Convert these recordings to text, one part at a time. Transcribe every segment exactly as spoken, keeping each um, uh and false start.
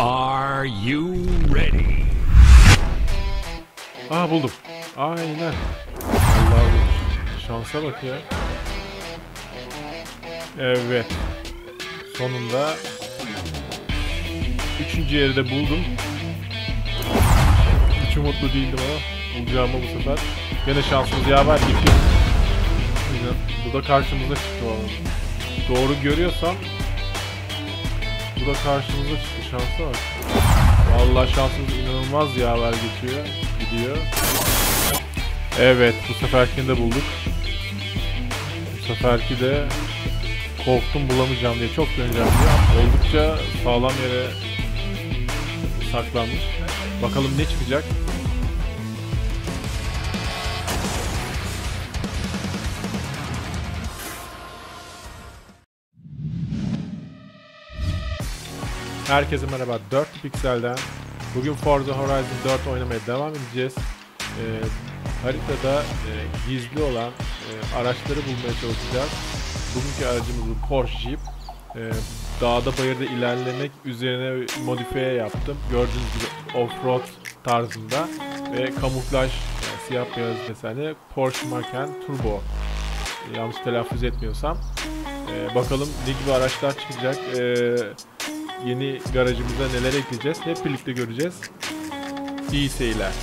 Are you ready? Aa buldum. Aynen. Allah'ım şansa bak ya. Evet. Sonunda üçüncü yeri de buldum. Hiç umutlu değildim ama bulacağımı bu sefer. Gene şansımız yaver gitti. Bu da karşımıza çıktı vallahi. Doğru görüyorsam bu da karşımıza çıktı, şansa bak. Vallahi şansımız inanılmaz yaver geçiyor, gidiyor. Evet, bu seferkini de bulduk. Bu seferki de korktum bulamayacağım diye, çok döneceğim diye. Oldukça sağlam yere saklanmış. Bakalım ne çıkacak. Herkese merhaba, dört Piksel'den. Bugün Forza Horizon dört oynamaya devam edeceğiz. Ee, haritada e, gizli olan e, araçları bulmaya çalışacağız. Bugünkü aracımız bu Porsche Jeep. Ee, dağda bayırda ilerlemek üzerine modifiye yaptım. Gördüğünüz gibi off-road tarzında ve kamuflaj, yani siyah beyaz desenli Porsche Macan Turbo. Ee, yanlış telaffuz etmiyorsam. Ee, bakalım ne gibi araçlar çıkacak. Ee, Yeni garajımıza neler ekleyeceğiz hep birlikte göreceğiz. İyi seyirler.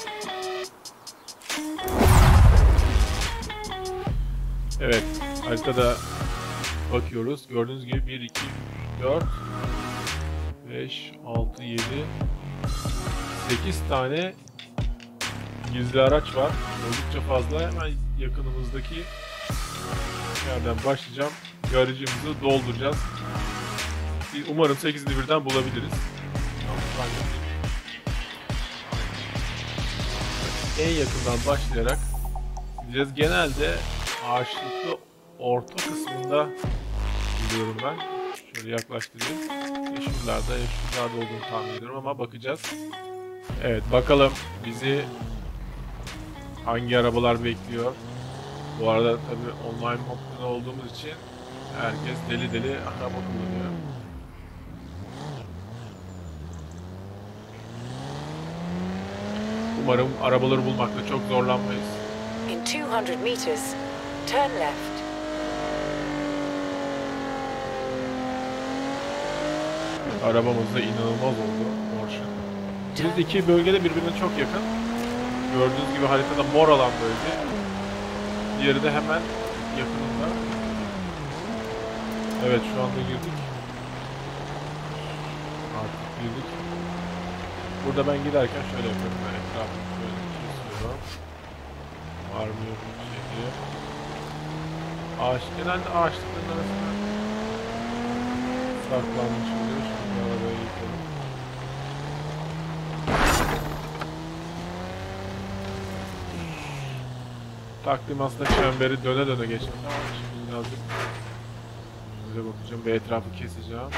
Evet, haritada bakıyoruz. Gördüğünüz gibi bir, iki, dört, beş, altı, yedi, sekiz tane gizli araç var. Oldukça fazla. Hemen yakınımızdaki yerden başlayacağım. Garajımızı dolduracağız. Umarım sekizini birden bulabiliriz. En yakından başlayarak gideceğiz. Genelde ağaçlıklı orta kısmında gidiyorum ben. Şöyle yaklaştırayım. Yeşillerde, yeşillerde olduğunu tahmin ediyorum ama bakacağız. Evet, bakalım bizi hangi arabalar bekliyor. Bu arada tabii online modda olduğumuz için herkes deli deli araba kullanıyor. Umarım arabaları bulmakta çok zorlanmayız. In two hundred meters, turn left. Arabamız da inanılmaz oldu Porsche. Biz iki bölgede birbirine çok yakın. Gördüğünüz gibi haritada mor alan bölge. Diğeri de hemen yakınında. Evet, şu anda girdik. Artık girdik. Burada ben giderken şöyle yapıyorum, ben etrafını şöyle kesiyorum. Var mı yok mu bir şey diye. Ağaç, genelde ağaçlıkların arasında saklanmış oluyor. Şimdi arabaya yıkalım. Takdim aslında çemberi döne döne geçtim ama şimdi birazcık böyle bakacağım, bir etrafı keseceğim.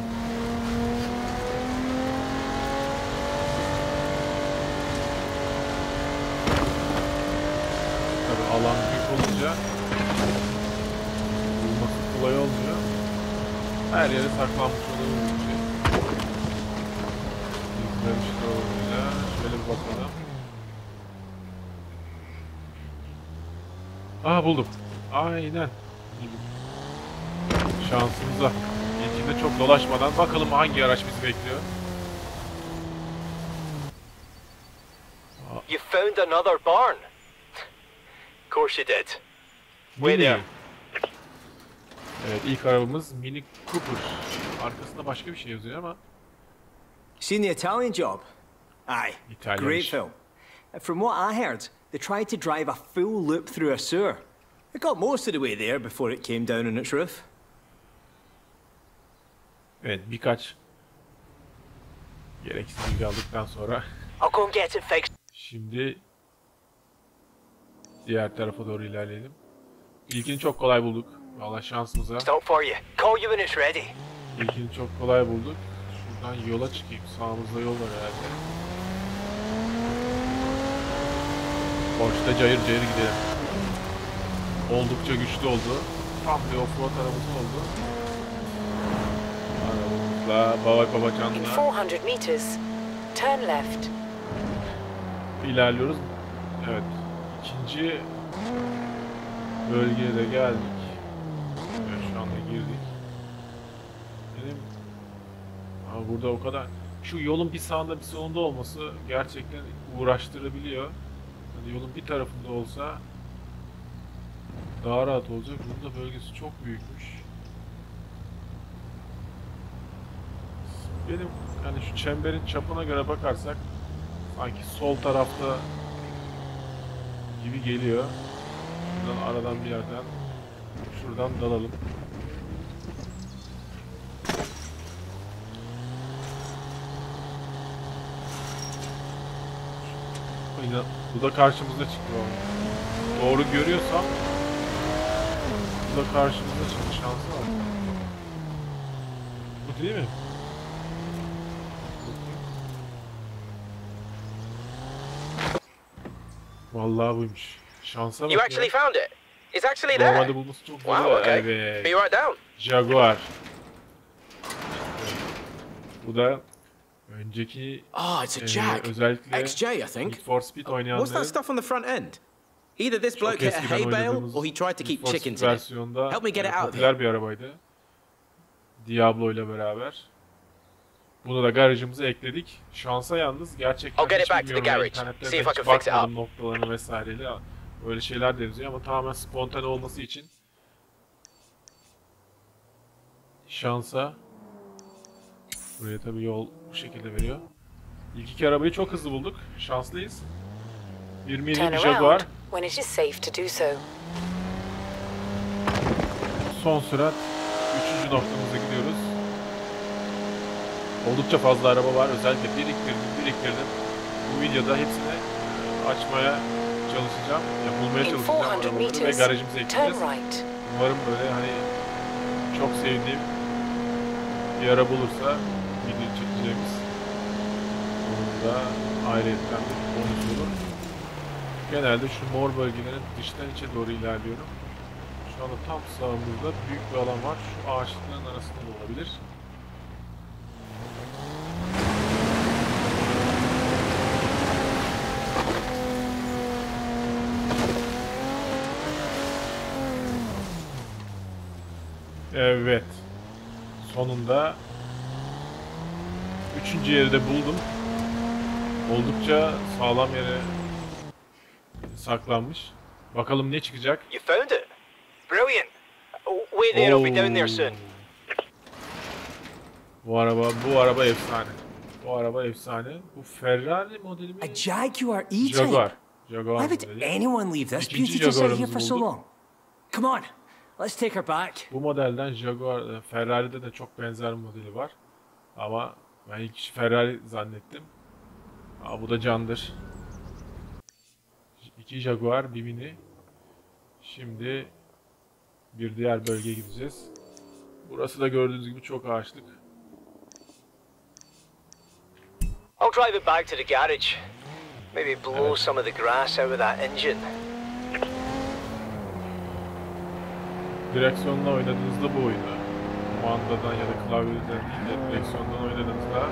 Alan büyük olunca bulması kolay olmuyor. Her yere saklanmış oluyor bu şey. İzlemişler olunca şöyle bir bakalım. Aha, buldum. Aynen. Şansımıza. İlkinde çok dolaşmadan bakalım hangi araç bizi bekliyor. You found another barn. Of course you did. Wait there. Evet, ilk arabamız Mini Cooper. Arkasında başka bir şey yazıyor ama. Seen the Italian Job? Aye, Italian. great film. From what I heard, they tried to drive a full loop through a sewer. It got most of the way there before it came down on its roof. Evet, birkaç gereksiz bilgi aldıktan sonra I'll go and get it fixed. şimdi diğer tarafa doğru ilerleyelim. İlkini çok kolay bulduk. Vallahi şansımıza. Stop for you. Call you when it's ready. İlkini çok kolay bulduk. Şuradan yola çıkayım. Sağımızda yol var herhalde. Porsche'da cayır cayır gidelim. Oldukça güçlü oldu. Tam bir offroad arabası oldu. Arabamızla Hızla baba In babacanla four hundred meters, turn left. ilerliyoruz. Evet. İkinci bölgeye de geldik. Evet, şu anda girdik. Benim Aa, burada o kadar şu yolun bir sağında bir solunda olması gerçekten uğraştırabiliyor. Hani yolun bir tarafında olsa daha rahat olacak. Burada bölgesi çok büyükmüş. Benim hani şu çemberin çapına göre bakarsak sanki sol tarafta gibi geliyor. Şuradan aradan bir yerden şuradan dalalım. Bu da karşımıza çıktı. Doğru görüyorsam bu da karşımıza çıktı. Şansı var. Bu değil mi? Vallahi buymuş. Şansa bak You ya. actually found it. It's actually there. Normalde bulması çok zor. Wow, okay. Evet. Be right down. Jaguar. Bu da önceki Ah, it's a e, Jag. özellikle X J, I think. Need for Speed What's that oynayanların stuff on the front end? Either this çok bloke hit a eskiden hay bale oynadığımız or he tried to Need keep for Speed chickens in it. versiyonda Help me get e, it out of popüler here. bir arabaydı. Diablo ile beraber. Bunu da garajımıza ekledik. Şansa yalnız gerçekten I'll get it hiç back to the bilmiyorum. garage. İnternette See if I hiç can fix it bakmadım noktalarını vesaireyle. Öyle şeyler de yazıyor ama tamamen spontane olması için şansa buraya tabii yol bu şekilde veriyor. İlk iki arabayı çok hızlı bulduk. Şanslıyız. Bir mini Turn bir Jaguar. around when it is safe to do so. Son sürat. Üçüncü noktamıza gidiyoruz. Oldukça fazla araba var. Özellikle biriktirdim, biriktirdim. Bu videoda hepsini açmaya çalışacağım. Ya bulmaya In çalışacağım four hundred arabaları ve meters, garajımıza turn ekleyeceğiz. right. Umarım böyle hani çok sevdiğim bir araba olursa video çekeceğimiz. Onun da ayrıyetten bir bonus olur. Genelde şu mor bölgelerin dıştan içe doğru ilerliyorum. Şu anda tam sağımızda büyük bir alan var. Şu ağaçların arasında da olabilir. Evet. Sonunda üçüncü yeri de buldum. Oldukça sağlam yere saklanmış. Bakalım ne çıkacak? You found it. Brilliant. Oh, wait there, I'll be down there soon. Bu araba, bu araba efsane. Bu araba efsane. Bu Ferrari modeli mi? A Jaguar Jaguar. E-Type. Jaguar Why would modeli. anyone leave this İkinci beauty to sit here Jaguar'ımızı for so bulduk. long? Come on, let's take her back. Bu modelden Jaguar, e, Ferrari'de de çok benzer bir modeli var. Ama ben ilk Ferrari zannettim. Aa, bu da candır. İki Jaguar, bir Mini. Şimdi bir diğer bölgeye gideceğiz. Burası da gördüğünüz gibi çok ağaçlık. I'll drive it back to the garage. Maybe blow some of the grass out of that engine. Direksiyonla oynadığınızda bu oyunu, kumandadan ya da klavyeden değil de direksiyondan oynadığınızda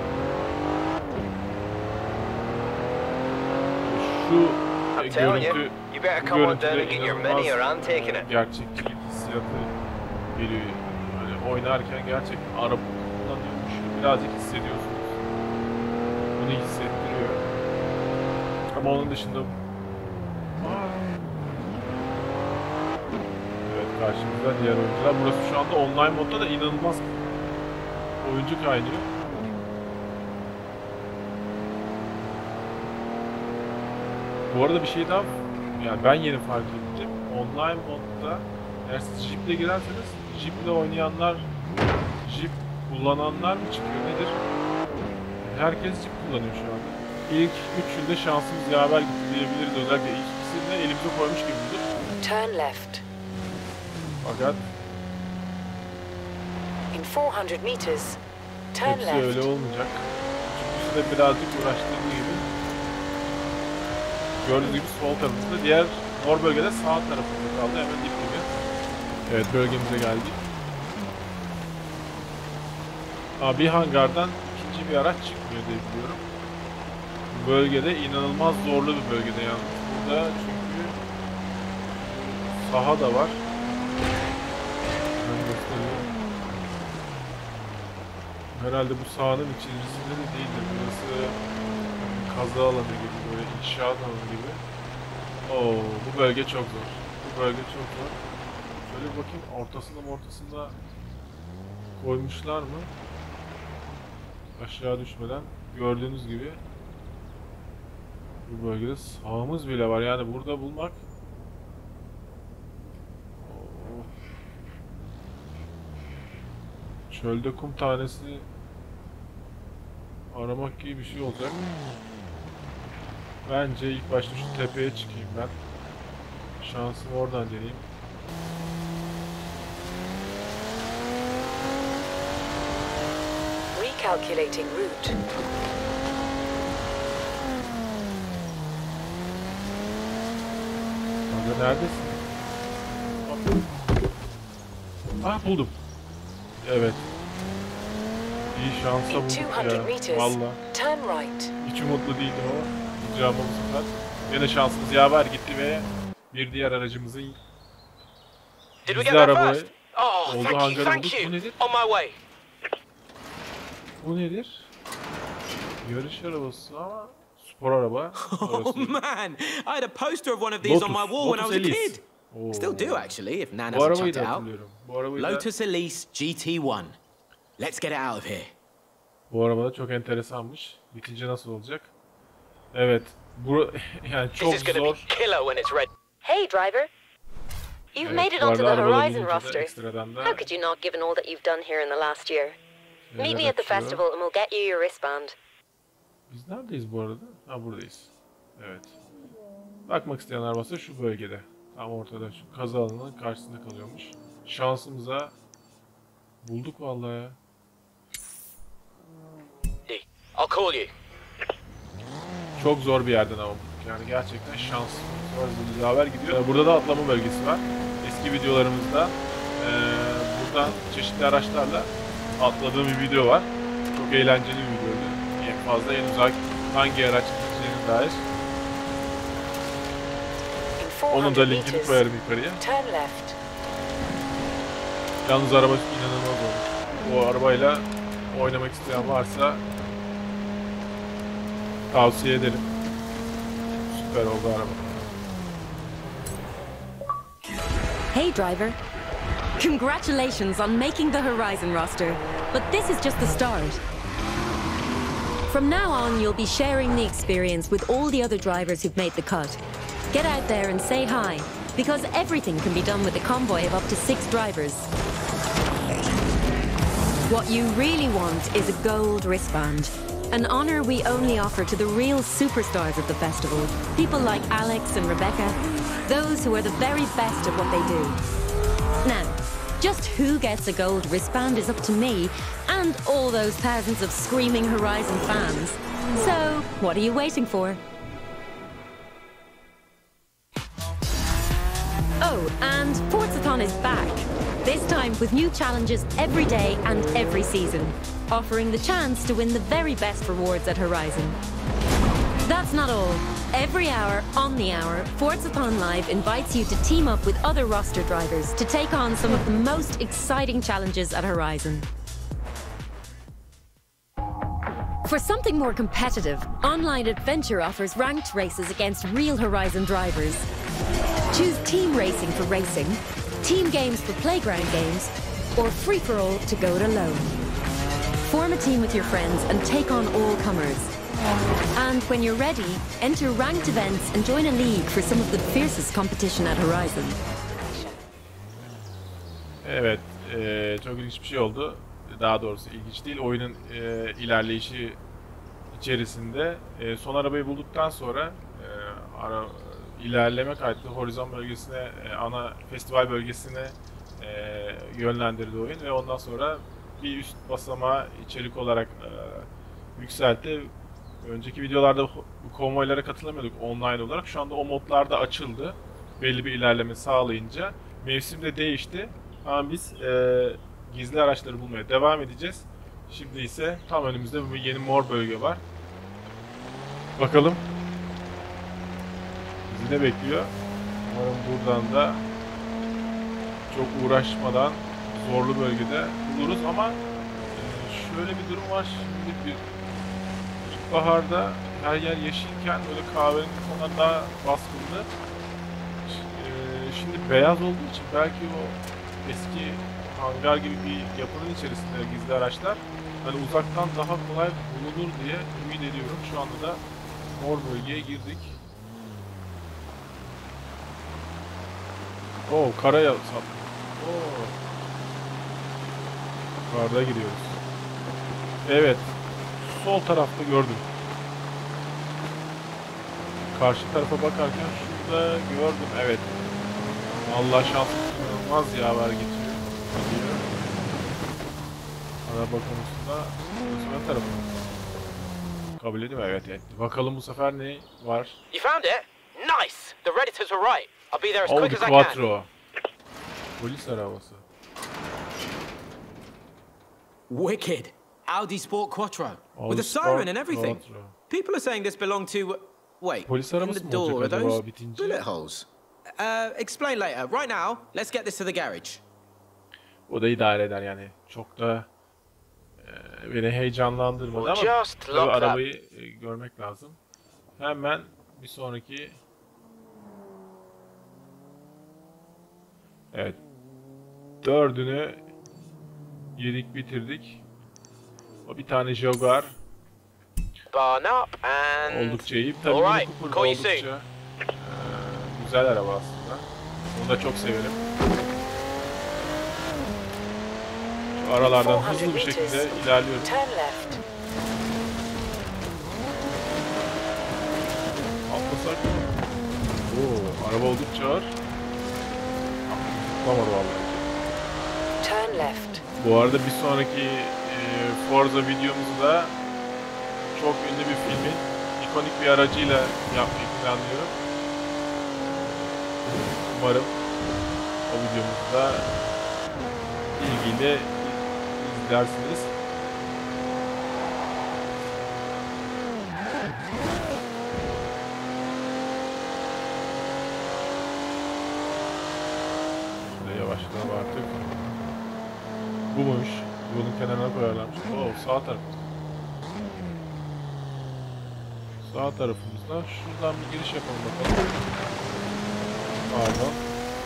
şu I'm telling you, görüntü, you better bu come on down görüntüde and get your inanılmaz mini or I'm taking it. gerçekçi hissiyatı geliyor. Yani oynarken gerçekten araba kullanıyormuş gibi birazcık hissediyorsunuz. Bunu hissettiriyor. Ama onun dışında evet, karşımızda diğer oyuncular. Burası şu anda online modda da inanılmaz oyuncu kaynıyor. Bu arada bir şey daha, yani ben yeni fark ettim. Online modda eğer siz Jeep'le girerseniz Jeep'le oynayanlar, Jeep kullananlar mı çıkıyor nedir? Herkes Jeep kullanıyor şu anda. İlk üçünde şansımız yaver gitti diyebiliriz. Özellikle ilk ikisini elimize koymuş gibi bulduk. Turn left. Fakat In four hundred meters, turn hepsi öyle left. olmayacak. Üçüncüsü de birazcık uğraştırdığı gibi. Gördüğünüz gibi sol tarafımızda, diğer mor bölgede sağ tarafımızda kaldı, hemen dip gibi. Evet, bölgemize geldik. Aa, bir hangardan ikinci bir araç çıkmıyor diye biliyorum. Bu bölgede inanılmaz zorlu bir bölgede yalnız. Burada çünkü saha da var. Ben gösteriyorum. Herhalde bu sahanın içerisinde de değildir. Burası kaza alanı gibi, böyle inşaat alanı gibi. Oo, bu bölge çok zor. Bu bölge çok zor. Şöyle bakayım, ortasında ortasında koymuşlar mı? Aşağı düşmeden gördüğünüz gibi bu bölgede sahamız bile var. Yani burada bulmak oh. Çölde kum tanesi aramak gibi bir şey olacak. Bence ilk başta şu tepeye çıkayım ben. Şansımı oradan deneyeyim. Recalculating route. Kanka neredesin? Ah, buldum. Evet. İyi şansa In bulduk two hundred ya. meters, Valla. turn right. Hiç umutlu değildim ama bulacağım bu sefer. Yine şansımız yaver gitti ve bir diğer aracımızın Did we gizli get there arabayı first? Oh, oldu thank you, hangarı thank bulduk. Bu you. nedir? On my way. Bu nedir? Yarış arabası ama spor araba. Oh Orası. man, I had a poster of one of these on my Lotus, wall when I was a Lotus Elise. kid. Oo. Still do actually, if Nan Bu hasn't arabayı chucked da it out. hatırlıyorum. Bu arabayı da, Lotus Elise G T one. Let's get it out of here. bu araba da çok enteresanmış. Bitince nasıl olacak? Evet. Bu yani çok This is gonna be zor. killer when it's ready. Hey, driver. You've Evet, made it bu onto arada the arabaları Horizon bulunca da roster. ekstradan da How could you not, given all that you've done here in the last year? Meet şeyler me at the açıyor. festival and we'll get you your wristband. Biz neredeyiz bu arada? Ha, buradayız. Evet. Bakmak isteyen arabası şu bölgede. Tam ortada, şu kaza alanının karşısında kalıyormuş. Şansımıza bulduk vallahi ya. I'll call you. Çok zor bir yerden ama bulduk. Yani gerçekten şans. Zor haber gidiyor. Burada da atlama bölgesi var. Eski videolarımızda eee buradan çeşitli araçlarla atladığım bir video var. Çok eğlenceli bir videoydu. En fazla en uzak hangi araç gideceğine dair. In four Onun da hundred linkini meters, koyarım yukarıya. turn left. Yalnız araba inanılmaz olmuş. O arabayla oynamak isteyen varsa tavsiye ederim. Süper oldu araba. Hey, driver. Congratulations on making the Horizon roster, but this is just the start. From now on, you'll be sharing the experience with all the other drivers who've made the cut. Get out there and say hi, because everything can be done with a convoy of up to six drivers. What you really want is a gold wristband, an honor we only offer to the real superstars of the festival, people like Alex and Rebecca, those who are the very best at what they do. Now, just who gets a gold wristband is up to me and all those thousands of screaming Horizon fans. So, what are you waiting for? Oh, and Forzathon is back. This time with new challenges every day and every season, offering the chance to win the very best rewards at Horizon. That's not all. Every hour, on the hour, Forzathon Live invites you to team up with other roster drivers to take on some of the most exciting challenges at Horizon. For something more competitive, Online Adventure offers ranked races against real Horizon drivers. Choose team racing for racing, team games for playground games, or free-for-all to go it alone. Form a team with your friends and take on all comers. And when you're ready, enter ranked events and join a league for some of the fiercest competition at Horizon. Evet, e, çok ilginç bir şey oldu. Daha doğrusu ilginç değil, oyunun e, ilerleyişi içerisinde e, son arabayı bulduktan sonra e, ara, ilerleme kaydı Horizon bölgesine, e, ana festival bölgesine e, yönlendirdi oyun ve ondan sonra bir üst basamağı içerik olarak e, yükseltti. Önceki videolarda bu konvoylara katılamıyorduk online olarak. Şu anda o modlar da açıldı. Belli bir ilerleme sağlayınca. Mevsim de değişti. Ama biz e, gizli araçları bulmaya devam edeceğiz. Şimdi ise tam önümüzde bir yeni mor bölge var. Bakalım bizi ne bekliyor? Umarım buradan da çok uğraşmadan zorlu bölgede buluruz ama şöyle bir durum var. Şimdi bir ilkbaharda her yer yeşilken böyle kahverengi tonlar daha baskındı. Şimdi beyaz olduğu için belki o eski hangar gibi bir yapının içerisinde gizli araçlar hani uzaktan daha kolay bulunur diye ümit ediyorum. Şu anda da mor bölgeye girdik. Oo, karaya saptık. Oo. Karda gidiyoruz. Evet. Sol tarafta gördüm. Karşı tarafa bakarken şurada gördüm. Evet. Allah şansım inanılmaz yaver getiriyor. Gidiyor. Araba konusunda ön tarafı. Kabul ediyor. Evet etti. Bakalım bu sefer ne var? You found it? Nice! The Redditors were right. I'll be there as Audi quick as I can. Quattro. Polis arabası. Wicked. Audi Sport Quattro. Audi With a Sport siren and everything. Quattro. People are saying this belonged to... Wait, Polis in arabası the mı door, olacak are acaba those bitince? bullet holes? Uh, explain later. Right now, let's get this to the garage. O da idare eder yani. Çok da e, beni heyecanlandırmadı ama Just tabii lock that. arabayı e, görmek lazım. Hemen bir sonraki. Evet. Dördünü yedik bitirdik. O bir tane Jaguar Barn up and... oldukça iyi. Tabii Alright, Mini Cooper call you oldukça soon. e, güzel araba aslında. Onu da çok severim. Şu aralardan four hundred hızlı bir meters. şekilde ilerliyorum. Turn left. Atlasak. Oo, araba oldukça ağır. Tutlamadı vallahi. Turn left. Bu arada bir sonraki e, Forza videomuzu da çok ünlü bir filmin ikonik bir aracıyla yapmayı planlıyorum. Umarım o videomuzu da ilgiyle izlersiniz. Şurada yavaşlayalım artık. Bu muymuş? Yolun kenarına koyarlarmış. Oo, sağ tarafımızda. Sağ tarafımızda. Şuradan bir giriş yapalım bakalım. Pardon.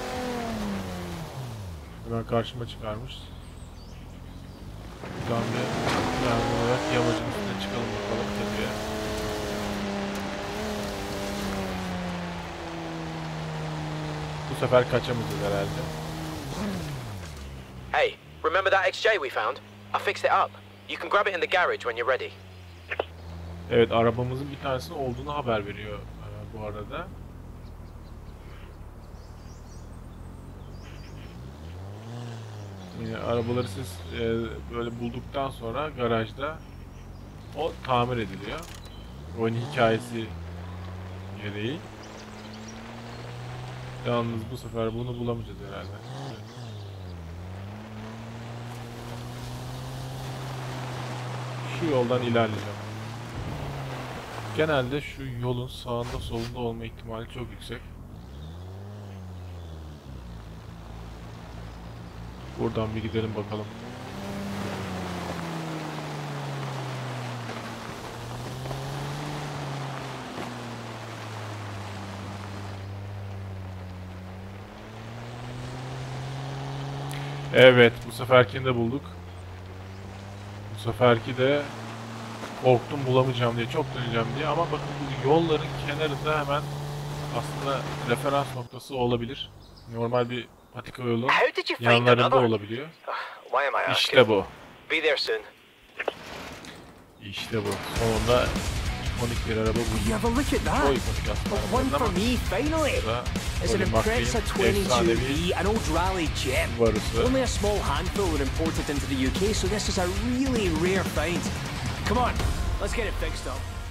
Hemen karşıma çıkarmış. Buradan bir yani olarak yamacın üstüne çıkalım bakalım tepeye. Bu sefer kaçamayacağız herhalde. Hey, remember that X J we found? I fixed it up. You can grab it in the garage when you're ready. Evet, arabamızın bir tanesinin olduğunu haber veriyor e, bu arada. Yine arabaları siz e, böyle bulduktan sonra garajda o tamir ediliyor. Oyun hikayesi gereği. Yalnız bu sefer bunu bulamayacağız herhalde. Şu yoldan ilerleyeceğim. Genelde şu yolun sağında solunda olma ihtimali çok yüksek. Buradan bir gidelim bakalım. Evet, bu seferkini de bulduk. Bu seferki de korktum bulamayacağım diye, çok döneceğim diye, ama bakın bu yolların kenarında hemen aslında referans noktası olabilir. Normal bir patika yolun How did you find yanlarında another? olabiliyor. Why am I asking? İşte bu. Be there soon. İşte bu. Sonunda ikonik bir araba bu. You have a look at O that. ikonik aslında A one arabalardan for ama me, finally. burada It's an Colin McRae'in Impreza twenty-two efsanevi B, an old rally gem. varısı. Only a small handful were imported into the U K, so this is a really rare find. Come on, let's get it fixed up.